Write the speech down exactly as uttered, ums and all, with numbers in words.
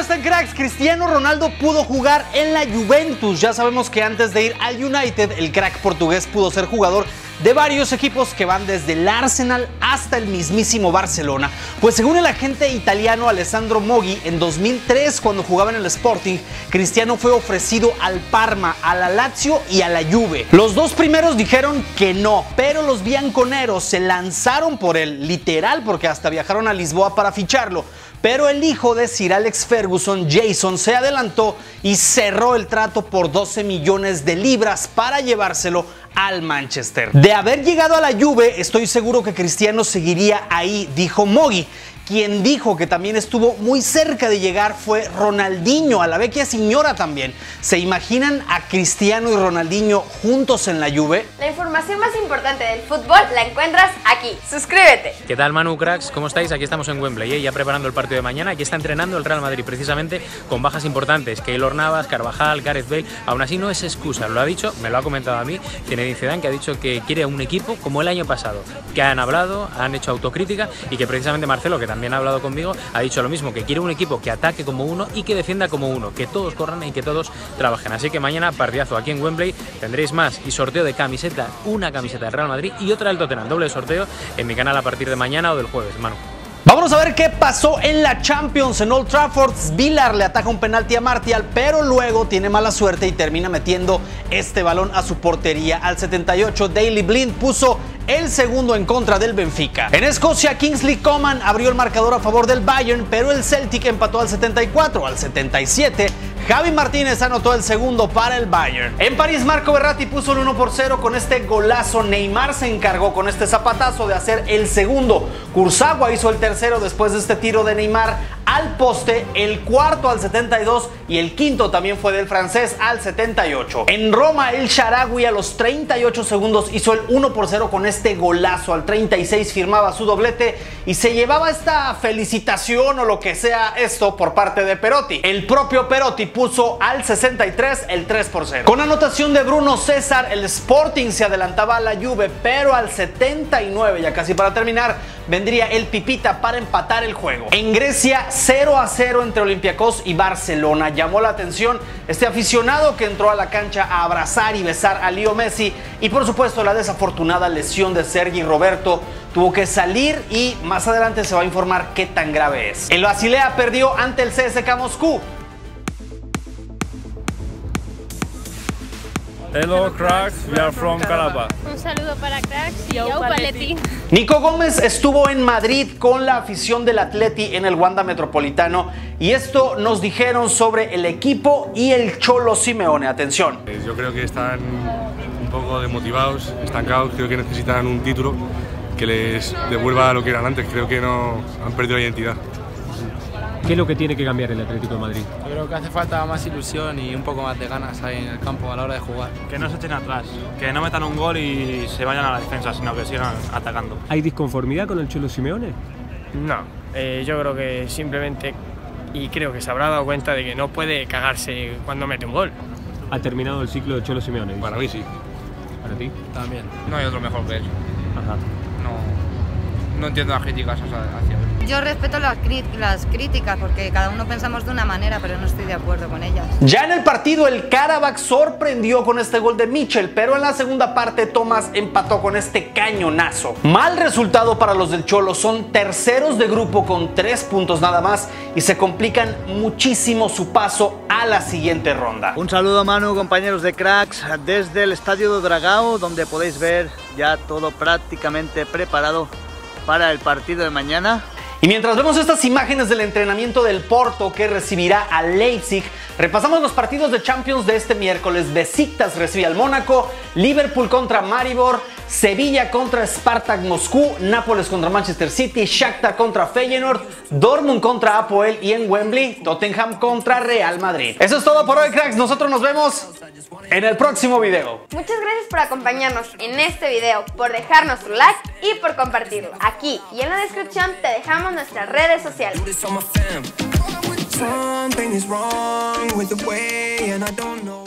está en Cracks. Cristiano Ronaldo pudo jugar en la Juventus. Ya sabemos que antes de ir al United, el crack portugués pudo ser jugador de varios equipos que van desde el Arsenal hasta el mismísimo Barcelona. Pues según el agente italiano Alessandro Moggi, en dos mil tres, cuando jugaba en el Sporting, Cristiano fue ofrecido al Parma, a la Lazio y a la Juve. Los dos primeros dijeron que no, pero los bianconeros se lanzaron por él, literal, porque hasta viajaron a Lisboa para ficharlo. Pero el hijo de Sir Alex Ferguson, Jason, se adelantó y cerró el trato por doce millones de libras para llevárselo al Manchester. De haber llegado a la Juve, estoy seguro que Cristiano seguiría ahí, dijo Moggi. Quien dijo que también estuvo muy cerca de llegar fue Ronaldinho, a la vecchia señora también. ¿Se imaginan a Cristiano y Ronaldinho juntos en la Juve? La información más importante del fútbol la encuentras aquí. Suscríbete. ¿Qué tal, Manu, cracks? ¿Cómo estáis? Aquí estamos en Wembley, ¿eh? Ya preparando el partido de mañana. Aquí está entrenando el Real Madrid, precisamente con bajas importantes. Keylor Navas, Carvajal, Gareth Bale. Aún así no es excusa, lo ha dicho, me lo ha comentado a mí Zinedine Zidane, que ha dicho que quiere un equipo como el año pasado, que han hablado, han hecho autocrítica y que precisamente Marcelo, que también ha hablado conmigo, ha dicho lo mismo, que quiere un equipo que ataque como uno y que defienda como uno, que todos corran y que todos trabajen. Así que mañana partidazo aquí en Wembley, tendréis más y sorteo de camiseta, una camiseta del Real Madrid y otra del Tottenham, doble sorteo en mi canal a partir de mañana o del jueves, Manu. Vámonos a ver qué pasó en la Champions. En Old Trafford, Villar le ataca un penalti a Martial, pero luego tiene mala suerte y termina metiendo este balón a su portería. Al setenta y ocho, Daley Blind puso el segundo en contra del Benfica. En Escocia, Kingsley Coman abrió el marcador a favor del Bayern, pero el Celtic empató al setenta y cuatro. Al setenta y siete, Javi Martínez anotó el segundo para el Bayern. En París, Marco Verratti puso el uno por cero con este golazo. Neymar se encargó con este zapatazo de hacer el segundo. Kurzawa hizo el tercero después de este tiro de Neymar al poste, el cuarto al setenta y dos y el quinto también fue del francés al setenta y ocho. En Roma, el Shaarawy a los treinta y ocho segundos hizo el uno por cero con este golazo. Al treinta y seis firmaba su doblete y se llevaba esta felicitación o lo que sea esto por parte de Perotti. El propio Perotti puso al sesenta y tres el tres por cero. Con anotación de Bruno César, el Sporting se adelantaba a la Juve, pero al setenta y nueve, ya casi para terminar, vendría el Pipita para empatar el juego. En Grecia, cero a cero entre Olympiacos y Barcelona. Llamó la atención este aficionado que entró a la cancha a abrazar y besar a Leo Messi, y por supuesto la desafortunada lesión de Sergi Roberto tuvo que salir y más adelante se va a informar qué tan grave es. El Basilea perdió ante el C S K A Moscú. Hello cracks, we are from Karabakh. Un saludo para Cracks y Yau Paletti. Nico Gómez estuvo en Madrid con la afición del Atleti en el Wanda Metropolitano y esto nos dijeron sobre el equipo y el Cholo Simeone. Atención. Yo creo que están un poco desmotivados, estancados, creo que necesitan un título que les devuelva lo que eran antes, creo que no han perdido la identidad. ¿Qué es lo que tiene que cambiar el Atlético de Madrid? Yo creo que hace falta más ilusión y un poco más de ganas ahí en el campo a la hora de jugar. Que no se echen atrás, que no metan un gol y se vayan a la defensa, sino que sigan atacando. ¿Hay disconformidad con el Cholo Simeone? No, eh, yo creo que simplemente, y creo que se habrá dado cuenta de que no puede cagarse cuando mete un gol. ¿Ha terminado el ciclo de Cholo Simeone? Para mí sí. ¿Para ti? También. No hay otro mejor que él. Ajá. No, no entiendo las críticas hacia él. Yo respeto las, las críticas porque cada uno pensamos de una manera, pero no estoy de acuerdo con ellas. Ya en el partido, el Karabakh sorprendió con este gol de Mitchell, pero en la segunda parte Thomas empató con este cañonazo. Mal resultado para los del Cholo, son terceros de grupo con tres puntos nada más y se complican muchísimo su paso a la siguiente ronda. Un saludo, Manu, compañeros de Cracks, desde el estadio de Dragao, donde podéis ver ya todo prácticamente preparado para el partido de mañana. Y mientras vemos estas imágenes del entrenamiento del Porto que recibirá a Leipzig, repasamos los partidos de Champions de este miércoles. Besiktas recibe al Mónaco, Liverpool contra Maribor, Sevilla contra Spartak Moscú, Nápoles contra Manchester City, Shakhtar contra Feyenoord, Dortmund contra Apoel y en Wembley, Tottenham contra Real Madrid. Eso es todo por hoy, cracks. Nosotros nos vemos en el próximo video. Muchas gracias por acompañarnos en este video, por dejarnos tu like y por compartirlo. Aquí y en la descripción te dejamos nuestras redes sociales. Something is wrong with the way, and I don't know.